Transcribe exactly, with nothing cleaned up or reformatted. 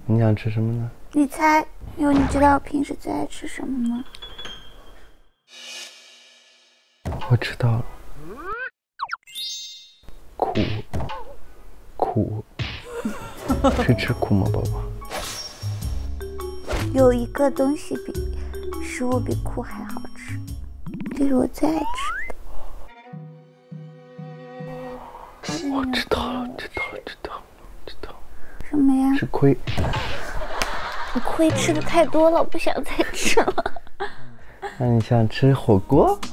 你想吃什么呢？ 你猜，因为你知道我平时最爱吃什么吗？ 我知道了，苦，苦，是吃苦吗，宝宝？ 有一个东西比食物比苦还好吃，这是我最爱吃的。 我知道了，知道了，知道了，知道了。 什么呀？ 吃亏。 我亏吃的太多了，我不想再吃了。 那你想吃火锅？